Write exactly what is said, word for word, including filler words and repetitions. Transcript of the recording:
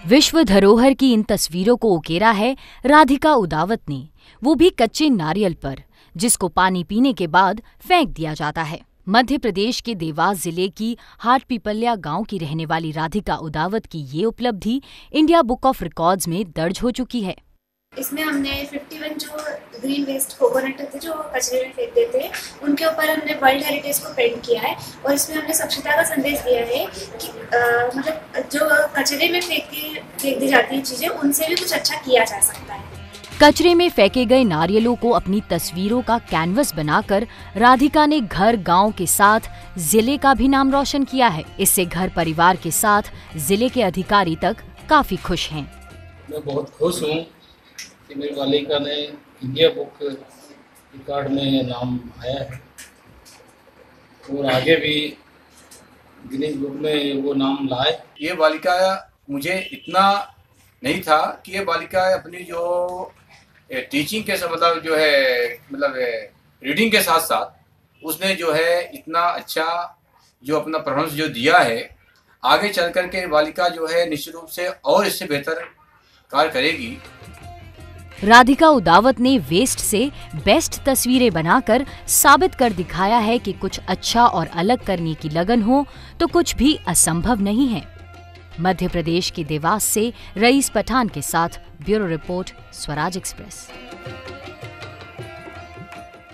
विश्व धरोहर की इन तस्वीरों को उकेरा है राधिका उदावत ने, वो भी कच्चे नारियल पर, जिसको पानी पीने के बाद फेंक दिया जाता है। मध्य प्रदेश के देवास जिले की हाटपिपल्या गांव की रहने वाली राधिका उदावत की ये उपलब्धि इंडिया बुक ऑफ रिकॉर्ड्स में दर्ज हो चुकी है। इसमें हमने इक्यावन जो ग्रीन वेस्ट कोकोनट थे जो कचरे में फेंक देते हैं, उनके ऊपर हमने वर्ल्ड हेरिटेज को पेंट किया है और इसमें हमने स्वच्छता का संदेश दिया है कि आ, मतलब जो कचरे में फेंक फेंक दी जाती है चीजें, उनसे भी कुछ अच्छा किया जा सकता है। कचरे में फेंके गए नारियलों को अपनी तस्वीरों का कैनवस बनाकर राधिका ने घर गांव के साथ जिले का भी नाम रोशन किया है। इससे घर परिवार के साथ जिले के अधिकारी तक काफी खुश हैं। मैं बहुत खुश हूँ कि मेरी बालिका ने इंडिया बुक रिकॉर्ड में नाम आया है और आगे भी गिनीज बुक में वो नाम लाए। ये बालिका मुझे इतना नहीं था कि ये बालिका अपनी जो टीचिंग के साथ मतलब जो है मतलब रीडिंग के साथ साथ उसने जो है इतना अच्छा जो अपना परफॉर्मेंस जो दिया है, आगे चल कर के बालिका जो है निश्चित रूप से और इससे बेहतर कार्य करेगी। राधिका उदावत ने वेस्ट से बेस्ट तस्वीरें बनाकर साबित कर दिखाया है कि कुछ अच्छा और अलग करने की लगन हो तो कुछ भी असंभव नहीं है। मध्य प्रदेश के देवास से रईस पठान के साथ ब्यूरो रिपोर्ट, स्वराज एक्सप्रेस।